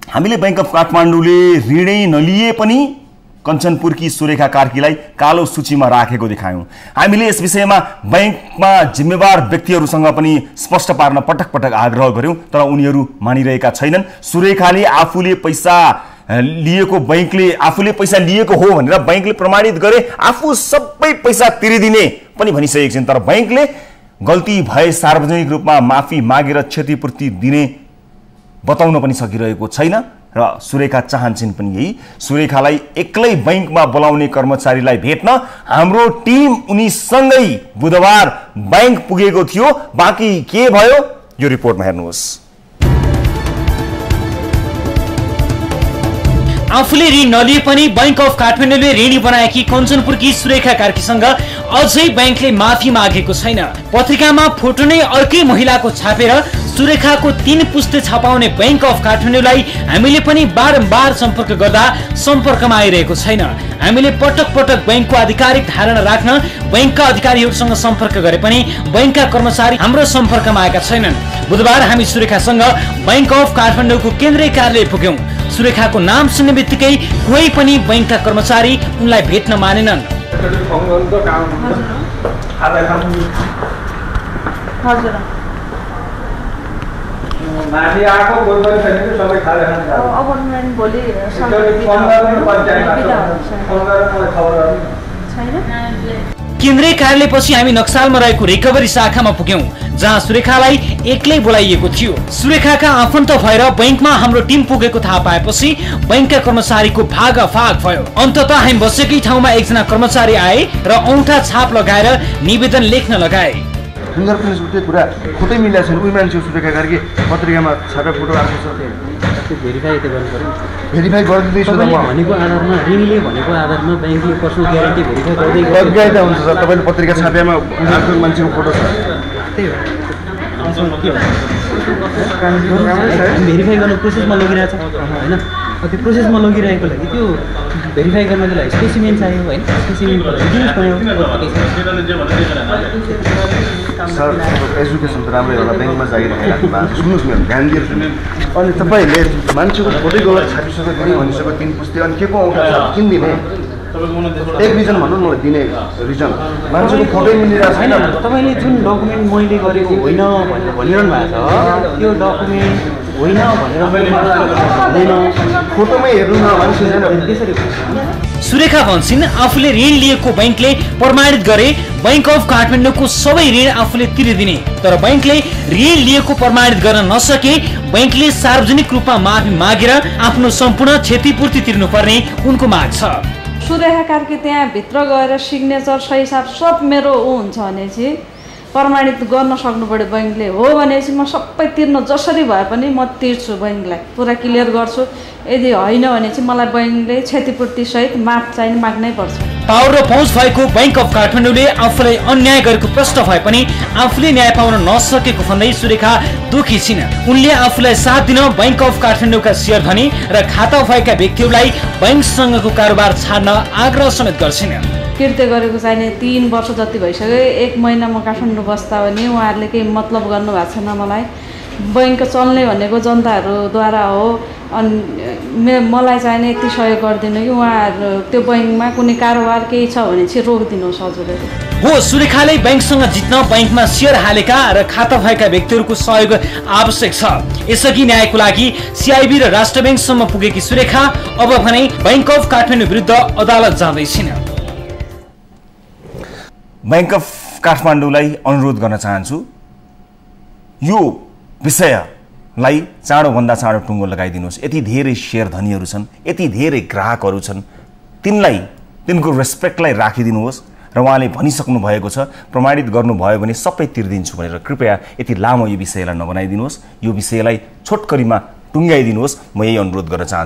हामीले bank of काठमाडौँले ऋणै नलिए पनि कञ्चनपुरकी सुरेखा कार्कीलाई कालो सूचीमा राखेको देखायौं। हामीले यस विषयमा बैंकमा जिम्मेवार व्यक्तिहरूसँग पनि स्पष्ट पार्न पटक पटक आग्रह गर्यौं, तर उनीहरू मानिरहेका छैनन्। सुरेखाले आफूले पैसा लिएको बैंकले आफूले पैसा लिएको हो भनेर बैंकले प्रमाणित गरे, आफू सबै पैसा तिरिदिने पनि भनिसकेको छिन्, तर बैंकले गल्ती भए सार्वजनिक रूपमा माफी मागेर क्षतिपूर्ति दिने बताउन पनि सकिरहेको छैन र सुरेखा चाहन्छन् पनि यही। सुरेखालाई एक्लै बैंकमा बोलाउने कर्मचारीलाई भेट्न हाम्रो टिम उनीसँगै बुधबार बैंक पुगेको थियो। बाँकी के भयो यो रिपोर्टमा हेर्नुहोस्। आफूले ऋण नलिए पनि बैंक अफ काठमाडौँले ऋणी बनाएकी कञ्चनपुरकी सुरेखा कार्कीसँग अझै बैंकले माफी मागेको छैन। पत्रिकामा फोटो नै अर्कै महिलाको छापेर सुरेखाको 3 पुस्ते छापाउने बैंक अफ काठमाडौँलाई हामीले पनि बारम्बार सम्पर्क गर्दा सम्पर्कमा आइरहेको छैन। हामीले पटक पटक बैंकको आधिकारिक धारणा राख्न बैंकका अधिकारीहरूसँग सम्पर्क गरे पनि बैंकका कर्मचारी हाम्रो सम्पर्कमा आएका छैनन्। बुधबार हामी सुरेखासँग बैंक अफ काठमाडौँको केन्द्रीय कार्यालय पुग्यौं। सुरेखाको नाम सुन्ने बित्तिकै कोही पनि बैंकका कर्मचारी उनलाई भेट्न मानेनन्। केन्द्रीय कार्यालयपछि हामी नक्सालमा रहेको रिकभरी शाखामा पुग्यौं, जहाँ सुरेखालाई एक्लै बोलाइएको थियो। सुरेखाका आफन्त भएर बैंकमा हाम्रो टिम पुगेको थाहा पाएपछि बैंकका कर्मचारीको भागाभाग भयो। अन्ततः हामी बसेकै ठाउँमा एकजना कर्मचारी आए र औंठा छाप लगाएर निवेदन लेख्न लगाए। फिंगरप्रिन्ट्सको कुरा फोटै मिलेको छैन। उही मान्छे सुरेखा कार्की पत्रिकामा छापा फोटो आएको छ, भेरिफाई त गर्नु पर्यो। भेरिफाई गरिदिँदैछु त म भनेको आधारमा ऋणीले भनेको आधारमा बैंकले पर्सनल ग्यारेन्टी भेरिफाई गर्दै गर्दै हुन्छ सर। तपाईले पत्रिका छापेमा आफ्नो मान्छेको फोटो छ, त्यही हो। भेरिफाई गर्न प्रोसेसमा लगिरहेछ हैन। त्यो प्रोसेसमा लगिरहेको लागि त्यो भेरिफाई गर्नको लागि स्पेसिमेन चाहियो हैन। स्पेसिमेनको लागि दिनुस् पर्यो। सर एजुकेसन त राम्रै होला, बैंकमा जागिर खाइराख्नु भएको। सुन्नुहोस् मेरो ध्यान दिएर सुन्नु। अनि तपाईँले मान्छेको फोटै गलत छापिसक्यो, दिने भनिसक्यो 3 पुस्ते, अनि के को औँठा छाप किन दिने? एक रिजन भन्नु मलाई दिने रिजन। मान्छेको फोटै मिलिरहेको छैन। तपाईँले जुन डकुमेन्ट मैले गरेको होइन भनेर भनिरहनु भएको छ, त्यो डकुमेन्ट होइन भनेर फोटोमै हेर्नु न मान्छे त्यसरी। सुरेखा भन्छन् आफूले ऋण लिएको बैंकले प्रमाणित गरे बैंक अफ काठमाडौँको सबै ऋण आफूले तिरिदिने, तर बैंकले ऋण लिएको प्रमाणित गर्न नसके बैंकले सार्वजनिक रूपमा माफी मागेर आफ्नो सम्पूर्ण क्षतिपूर्ति तिर्नुपर्ने उनको माग छ। सुरेखा कार्की त्यहाँ भित्र गएर सिग्नेचर सही साब सब मेरो हुन्छ भनेपछि प्रमाणित गर्न सक्नु पर्यो बैंकले। हो भनेपछि म सबै तिर्न जसरी भए पनि म तिर्छु, बैंकलाई पुरा क्लियर गर्छु। यदि होइन भने चाहिँ मलाई बैंकले क्षतिपूर्ति सहित माफ चाहिँ माग्नै पर्छ। पावर र पहुँच भएको बैंक अफ काठमाडौँले आफूलाई अन्याय गरेको प्रश्न भए पनि आफूले न्याय पाउन नसकेको भन्दै सुरेखा दुखी छिन्। उनले आफूलाई साथ दिन बैंक अफ काठमाडौँका शेयर धनी र खाता भएका व्यक्तिहरूलाई बैंकसँगको कारोबार छाड्न आग्रह समेत गर्छिन्। कृत्य गरेको चाहिने 3 वर्ष जति भइसक्यो। 1 महिना म काठमाडौँ बस्दा पनि उहाँहरूले केही मतलब गर्नु भएको छैन। मलाई बैंक चल्ने भनेको जनताहरूद्वारा हो, अनि मलाई चाहिने यति सहयोग गरिदिनु कि उहाँहरू त्यो बैंकमा कुनै कारोबार केही छ भने चाहिँ रोकिदिनुहोस् हजुरले। हो, सुरेखाले बैंकसँग जित्न बैंकमा शेयर हालेका र खाता भएका व्यक्तिहरूको सहयोग आवश्यक छ। यसअघि न्यायको लागि सिआइबी र राष्ट्र बैंकसम्म पुगेकी सुरेखा अब भने बैंक अफ काठमाडौँ विरुद्ध अदालत जाँदैछिन्। बैंक अफ काठमाडौँलाई अनुरोध गर्न चाहन्छु, यो विषयलाई चाँडोभन्दा चाँडो टुङ्गो लगाइदिनुहोस्। यति धेरै शेयर धनीहरू छन्, यति धेरै ग्राहकहरू छन्, तिनको रेस्पेक्टलाई राखिदिनुहोस्। र उहाँले भनिसक्नु भएको छ प्रमाणित गर्नुभयो भने सबै तिर्दिन्छु भनेर। कृपया यति लामो यो विषयलाई नबनाइदिनुहोस्, यो विषयलाई छोटकरीमा टुङ्गाइदिनुहोस्। म यही अनुरोध गर्न चाहन्छु।